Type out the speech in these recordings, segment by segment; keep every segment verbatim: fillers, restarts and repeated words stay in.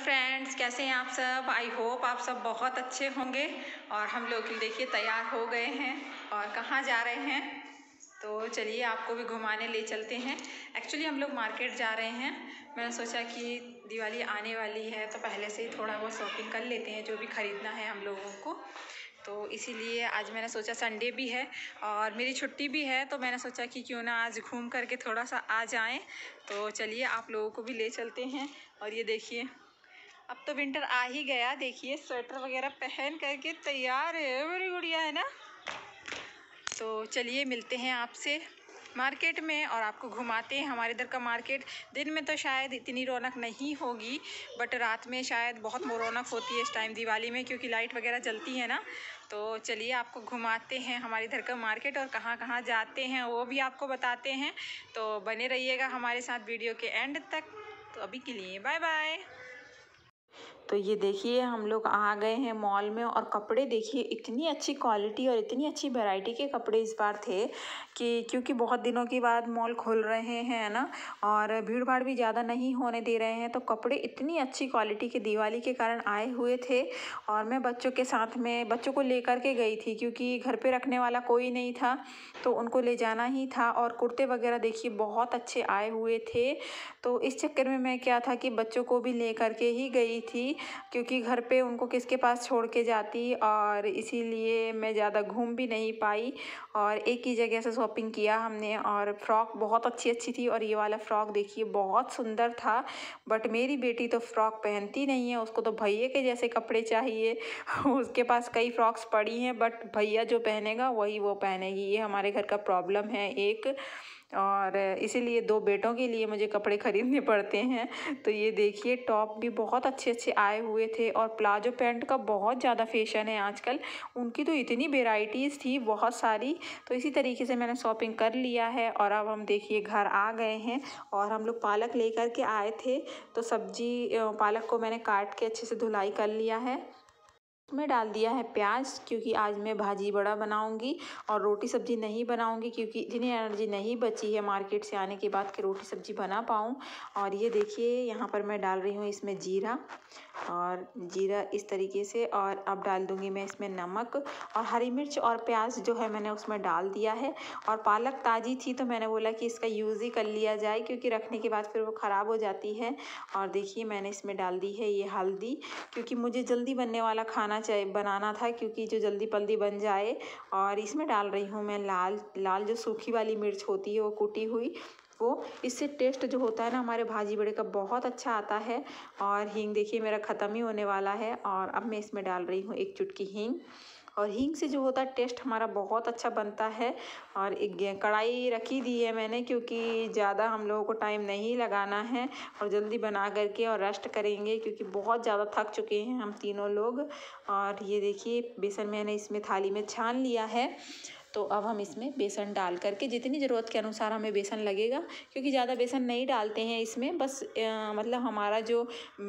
Friends, कैसे हैं आप सब। आई होप आप सब बहुत अच्छे होंगे। और हम लोग देखिए तैयार हो गए हैं और कहाँ जा रहे हैं तो चलिए आपको भी घुमाने ले चलते हैं। एक्चुअली हम लोग मार्केट जा रहे हैं। मैंने सोचा कि दिवाली आने वाली है तो पहले से ही थोड़ा बहुत शॉपिंग कर लेते हैं जो भी ख़रीदना है हम लोगों को। तो इसीलिए आज मैंने सोचा संडे भी है और मेरी छुट्टी भी है तो मैंने सोचा कि क्यों ना आज घूम करके थोड़ा सा आ जाएं। तो चलिए आप लोगों को भी ले चलते हैं। और ये देखिए अब तो विंटर आ ही गया। देखिए स्वेटर वगैरह पहन करके तैयार है मेरी गुड़िया, है ना। तो चलिए मिलते हैं आपसे मार्केट में और आपको घुमाते हैं हमारे इधर का मार्केट। दिन में तो शायद इतनी रौनक नहीं होगी बट रात में शायद बहुत रौनक होती है इस टाइम दिवाली में, क्योंकि लाइट वगैरह जलती है ना। तो चलिए आपको घुमाते हैं हमारे इधर का मार्केट और कहाँ कहाँ जाते हैं वो भी आपको बताते हैं। तो बने रहिएगा हमारे साथ वीडियो के एंड तक। तो अभी के लिए बाय बाय। तो ये देखिए हम लोग आ गए हैं मॉल में और कपड़े देखिए इतनी अच्छी क्वालिटी और इतनी अच्छी वैरायटी के कपड़े इस बार थे कि क्योंकि बहुत दिनों के बाद मॉल खुल रहे हैं ना और भीड़ भाड़ भी ज़्यादा नहीं होने दे रहे हैं। तो कपड़े इतनी अच्छी क्वालिटी के दिवाली के कारण आए हुए थे और मैं बच्चों के साथ में बच्चों को लेकर के गई थी क्योंकि घर पे रखने वाला कोई नहीं था तो उनको ले जाना ही था। और कुर्ते वगैरह देखिए बहुत अच्छे आए हुए थे। तो इस चक्कर में मैं क्या था कि बच्चों को भी ले करके ही गई थी क्योंकि घर पे उनको किसके पास छोड़ के जाती, और इसीलिए मैं ज़्यादा घूम भी नहीं पाई। और एक ही जगह से शॉपिंग किया हमने और फ्रॉक बहुत अच्छी अच्छी थी। और ये वाला फ्रॉक देखिए बहुत सुंदर था बट मेरी बेटी तो फ्रॉक पहनती नहीं है, उसको तो भैया के जैसे कपड़े चाहिए। उसके पास कई फ्रॉक्स पड़ी हैं बट भैया जो पहनेगा वही वो पहनेगी। ये हमारे घर का प्रॉब्लम है एक, और इसीलिए दो बेटों के लिए मुझे कपड़े ख़रीदने पड़ते हैं। तो ये देखिए टॉप भी बहुत अच्छे अच्छे आए हुए थे और प्लाजो पैंट का बहुत ज़्यादा फैशन है आजकल। उनकी तो इतनी वेराइटीज़ थी बहुत सारी। तो इसी तरीके से मैंने शॉपिंग कर लिया है और अब हम देखिए घर आ गए हैं। और हम लोग पालक लेकर के आए थे तो सब्जी पालक को मैंने काट के अच्छे से धुलाई कर लिया है। मैं डाल दिया है प्याज क्योंकि आज मैं भाजी बड़ा बनाऊंगी और रोटी सब्जी नहीं बनाऊंगी क्योंकि इतनी एनर्जी नहीं बची है मार्केट से आने के बाद कि रोटी सब्जी बना पाऊँ। और ये देखिए यहाँ पर मैं डाल रही हूँ इसमें जीरा और जीरा इस तरीके से। और अब डाल दूँगी मैं इसमें नमक और हरी मिर्च और प्याज जो है मैंने उसमें डाल दिया है। और पालक ताज़ी थी तो मैंने बोला कि इसका यूज़ ही कर लिया जाए क्योंकि रखने के बाद फिर वो ख़राब हो जाती है। और देखिए मैंने इसमें डाल दी है ये हल्दी क्योंकि मुझे जल्दी बनने वाला खाना चाहिए बनाना था क्योंकि जो जल्दी पल्दी बन जाए। और इसमें डाल रही हूँ मैं लाल लाल जो सूखी वाली मिर्च होती है वो कुटी हुई, वो इससे टेस्ट जो होता है ना हमारे भाजी बड़े का बहुत अच्छा आता है। और हींग देखिए मेरा ख़त्म ही होने वाला है और अब मैं इसमें डाल रही हूँ एक चुटकी हींग। और हींग से जो होता है टेस्ट हमारा बहुत अच्छा बनता है। और एक कढ़ाई रखी दी है मैंने क्योंकि ज़्यादा हम लोगों को टाइम नहीं लगाना है और जल्दी बना करके और रेस्ट करेंगे क्योंकि बहुत ज़्यादा थक चुके हैं हम तीनों लोग। और ये देखिए बेसन मैंने इसमें थाली में छान लिया है। तो अब हम इसमें बेसन डाल करके जितनी ज़रूरत के अनुसार हमें बेसन लगेगा क्योंकि ज़्यादा बेसन नहीं डालते हैं इसमें, बस आ, मतलब हमारा जो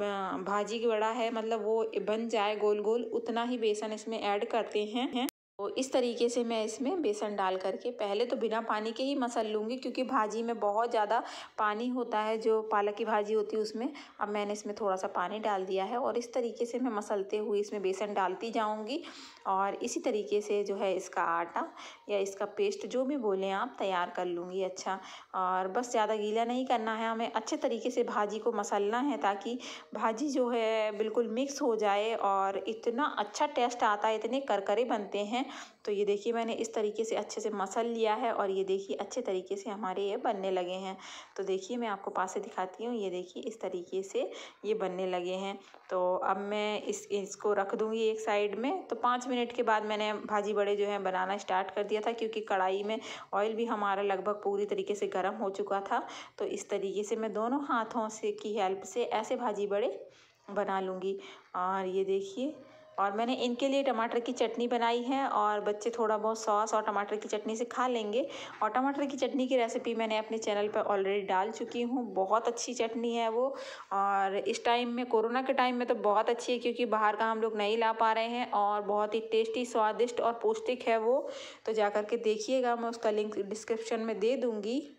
भाजी की बड़ा है मतलब वो बन जाए गोल गोल उतना ही बेसन इसमें ऐड करते हैं। तो इस तरीके से मैं इसमें बेसन डाल करके पहले तो बिना पानी के ही मसल लूँगी क्योंकि भाजी में बहुत ज़्यादा पानी होता है जो पालक की भाजी होती है उसमें। अब मैंने इसमें थोड़ा सा पानी डाल दिया है और इस तरीके से मैं मसलते हुए इसमें बेसन डालती जाऊँगी। और इसी तरीके से जो है इसका आटा या इसका पेस्ट जो भी बोलें आप तैयार कर लूँगी अच्छा। और बस ज़्यादा गीला नहीं करना है, हमें अच्छे तरीके से भाजी को मसलना है ताकि भाजी जो है बिल्कुल मिक्स हो जाए और इतना अच्छा टेस्ट आता है, इतने करकरे बनते हैं। तो ये देखिए मैंने इस तरीके से अच्छे से मसल लिया है और ये देखिए अच्छे तरीके से हमारे ये बनने लगे हैं। तो देखिए मैं आपको पास से दिखाती हूँ, ये देखिए इस तरीके से ये बनने लगे हैं। तो अब मैं इस इसको रख दूँगी एक साइड में। तो पाँच मिनट के बाद मैंने भाजी बड़े जो हैं बनाना स्टार्ट कर दिया था क्योंकि कढ़ाई में ऑयल भी हमारा लगभग पूरी तरीके से गर्म हो चुका था। तो इस तरीके से मैं दोनों हाथों से की हेल्प से ऐसे भाजी बड़े बना लूँगी। और ये देखिए और मैंने इनके लिए टमाटर की चटनी बनाई है और बच्चे थोड़ा बहुत सॉस और टमाटर की चटनी से खा लेंगे। और टमाटर की चटनी की रेसिपी मैंने अपने चैनल पर ऑलरेडी डाल चुकी हूँ, बहुत अच्छी चटनी है वो। और इस टाइम में कोरोना के टाइम में तो बहुत अच्छी है क्योंकि बाहर का हम लोग नहीं ला पा रहे हैं और बहुत ही टेस्टी स्वादिष्ट और पौष्टिक है वो। तो जा कर के देखिएगा, मैं उसका लिंक डिस्क्रिप्शन में दे दूँगी।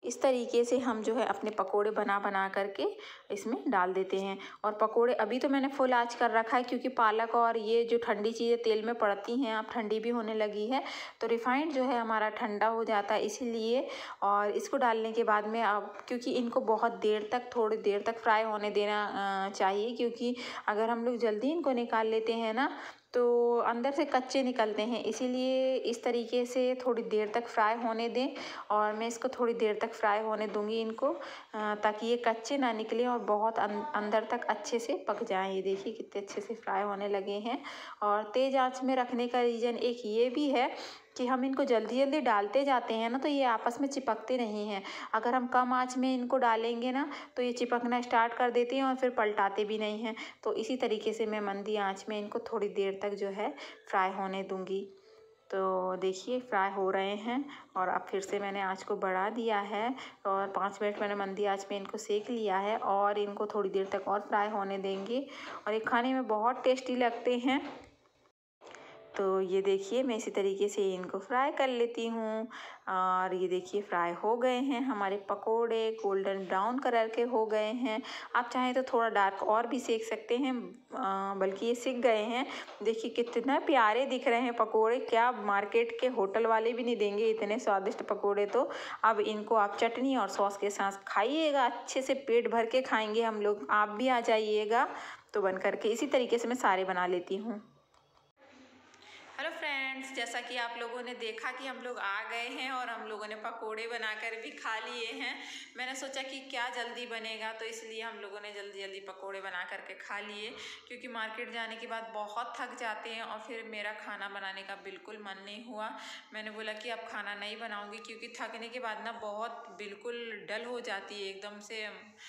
इस तरीके से हम जो है अपने पकोड़े बना बना करके इसमें डाल देते हैं। और पकोड़े अभी तो मैंने फुल आंच कर रखा है, क्योंकि पालक और ये जो ठंडी चीज़ें तेल में पड़ती हैं, अब ठंडी भी होने लगी है तो रिफाइंड जो है हमारा ठंडा हो जाता है इसीलिए। और इसको डालने के बाद में अब क्योंकि इनको बहुत देर तक थोड़ी देर तक फ्राई होने देना चाहिए, क्योंकि अगर हम लोग जल्दी इनको निकाल लेते हैं ना तो अंदर से कच्चे निकलते हैं, इसीलिए इस तरीके से थोड़ी देर तक फ्राई होने दें। और मैं इसको थोड़ी देर तक फ्राई होने दूंगी इनको, ताकि ये कच्चे ना निकलें और बहुत अंदर तक अच्छे से पक जाएं। ये देखिए कितने अच्छे से फ्राई होने लगे हैं। और तेज़ आंच में रखने का रीज़न एक ये भी है कि हम इनको जल्दी जल्दी डालते जाते हैं ना तो ये आपस में चिपकते नहीं हैं। अगर हम कम आंच में इनको डालेंगे ना तो ये चिपकना स्टार्ट कर देते हैं और फिर पलटाते भी नहीं हैं। तो इसी तरीके से मैं मंदी आंच में इनको थोड़ी देर तक जो है फ्राई होने दूंगी। तो देखिए फ्राई हो रहे हैं और अब फिर से मैंने आंच को बढ़ा दिया है और पाँच मिनट मैंने मंदी आंच में इनको सेक लिया है और इनको थोड़ी देर तक और फ्राई होने देंगे। और ये खाने में बहुत टेस्टी लगते हैं। तो ये देखिए मैं इसी तरीके से इनको फ्राई कर लेती हूँ। और ये देखिए फ्राई हो गए हैं हमारे पकोड़े, गोल्डन ब्राउन कलर के हो गए हैं। आप चाहें तो थोड़ा डार्क और भी सेक सकते हैं, बल्कि ये सिक गए हैं। देखिए कितना प्यारे दिख रहे हैं पकोड़े, क्या मार्केट के होटल वाले भी नहीं देंगे इतने स्वादिष्ट पकोड़े। तो अब इनको आप चटनी और सॉस के साथ खाइएगा, अच्छे से पेट भर के खाएंगे हम लोग। आप भी आ जाइएगा तो बन करके इसी तरीके से मैं सारे बना लेती हूँ। हेलो फ्रेंड्स, जैसा कि आप लोगों ने देखा कि हम लोग आ गए हैं और हम लोगों ने पकोड़े बनाकर भी खा लिए हैं। मैंने सोचा कि क्या जल्दी बनेगा तो इसलिए हम लोगों ने जल्दी जल्दी पकोड़े बना करके खा लिए, क्योंकि मार्केट जाने के बाद बहुत थक जाते हैं और फिर मेरा खाना बनाने का बिल्कुल मन नहीं हुआ। मैंने बोला कि अब खाना नहीं बनाऊँगी, क्योंकि थकने के बाद ना बहुत बिल्कुल डल हो जाती है, एकदम से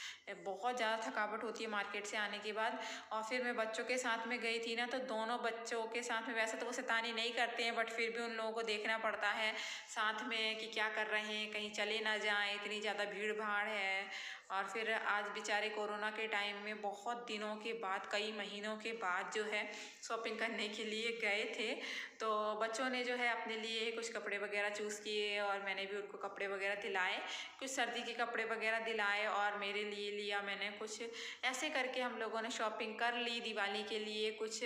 बहुत ज़्यादा थकावट होती है मार्केट से आने के बाद। और फिर मैं बच्चों के साथ में गई थी ना, तो दोनों बच्चों के साथ में, वैसे तो वो शैतानी नहीं करते हैं बट फिर भी उन लोगों को देखना पड़ता है साथ में कि क्या कर रहे हैं, कहीं चले ना जाएं, इतनी ज़्यादा भीड़ भाड़ है। और फिर आज बेचारे कोरोना के टाइम में बहुत दिनों के बाद, कई महीनों के बाद जो है शॉपिंग करने के लिए गए थे। तो बच्चों ने जो है अपने लिए कुछ कपड़े वगैरह चूज़ किए और मैंने भी उनको कपड़े वगैरह दिलाए, कुछ सर्दी के कपड़े वगैरह दिलाए और मेरे लिए लिया मैंने कुछ। ऐसे करके हम लोगों ने शॉपिंग कर ली दिवाली के लिए। कुछ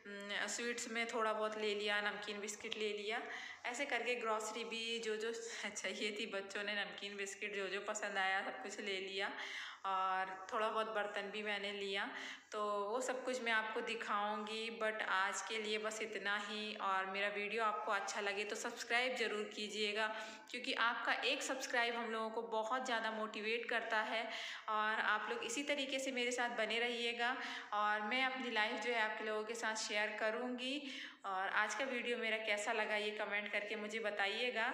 स्वीट्स में थोड़ा बहुत ले लिया, नमकीन बिस्किट ले लिया, ऐसे करके ग्रॉसरी भी जो जो चाहिए थी बच्चों ने, नमकीन बिस्किट जो जो पसंद आया सब कुछ ले लिया। और थोड़ा बहुत बर्तन भी मैंने लिया, तो वो सब कुछ मैं आपको दिखाऊंगी। बट आज के लिए बस इतना ही। और मेरा वीडियो आपको अच्छा लगे तो सब्सक्राइब ज़रूर कीजिएगा, क्योंकि आपका एक सब्सक्राइब हम लोगों को बहुत ज़्यादा मोटिवेट करता है। और आप लोग इसी तरीके से मेरे साथ बने रहिएगा और मैं अपनी लाइफ जो है आपके लोगों के साथ शेयर करूँगी। और आज का वीडियो मेरा कैसा लगा ये कमेंट करके मुझे बताइएगा।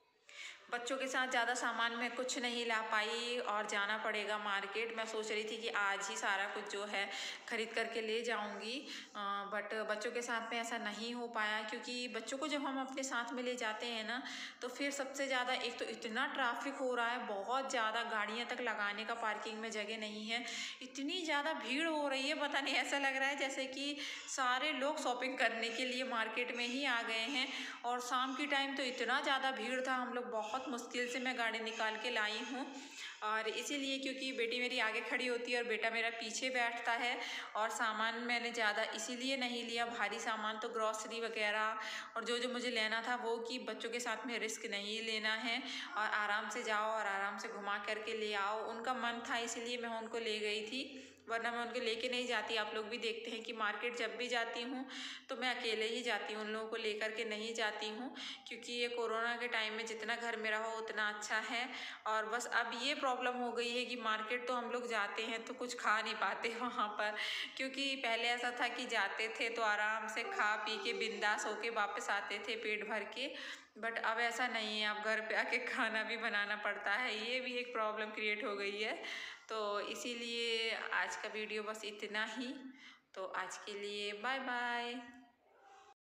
बच्चों के साथ ज़्यादा सामान मैं कुछ नहीं ला पाई और जाना पड़ेगा मार्केट। मैं सोच रही थी कि आज ही सारा कुछ जो है ख़रीद करके ले जाऊंगी, बट बच्चों के साथ में ऐसा नहीं हो पाया, क्योंकि बच्चों को जब हम अपने साथ में ले जाते हैं ना तो फिर सबसे ज़्यादा एक तो इतना ट्रैफिक हो रहा है, बहुत ज़्यादा गाड़ियाँ तक लगाने का पार्किंग में जगह नहीं है, इतनी ज़्यादा भीड़ हो रही है, पता नहीं ऐसा लग रहा है जैसे कि सारे लोग शॉपिंग करने के लिए मार्केट में ही आ गए हैं। और शाम की टाइम तो इतना ज़्यादा भीड़ था, हम लोग बहुत मुश्किल से मैं गाड़ी निकाल के लाई हूँ। और इसीलिए क्योंकि बेटी मेरी आगे खड़ी होती है और बेटा मेरा पीछे बैठता है। और सामान मैंने ज़्यादा इसीलिए नहीं लिया, भारी सामान तो ग्रॉसरी वगैरह और जो जो मुझे लेना था वो, कि बच्चों के साथ में रिस्क नहीं लेना है और आराम से जाओ और आराम से घुमा करके ले आओ। उनका मन था इसीलिए मैं उनको ले गई थी, वरना मैं उनको लेके नहीं जाती। आप लोग भी देखते हैं कि मार्केट जब भी जाती हूँ तो मैं अकेले ही जाती हूँ, उन लोगों को लेकर के नहीं जाती हूँ, क्योंकि ये कोरोना के टाइम में जितना घर में रहो उतना अच्छा है। और बस अब ये प्रॉब्लम हो गई है कि मार्केट तो हम लोग जाते हैं तो कुछ खा नहीं पाते वहाँ पर, क्योंकि पहले ऐसा था कि जाते थे तो आराम से खा पी के बिंदास होके वापस आते थे पेट भर के। बट अब ऐसा नहीं है, अब घर पे आके खाना भी बनाना पड़ता है, ये भी एक प्रॉब्लम क्रिएट हो गई है। तो इसीलिए आज का वीडियो बस इतना ही। तो आज के लिए बाय बाय।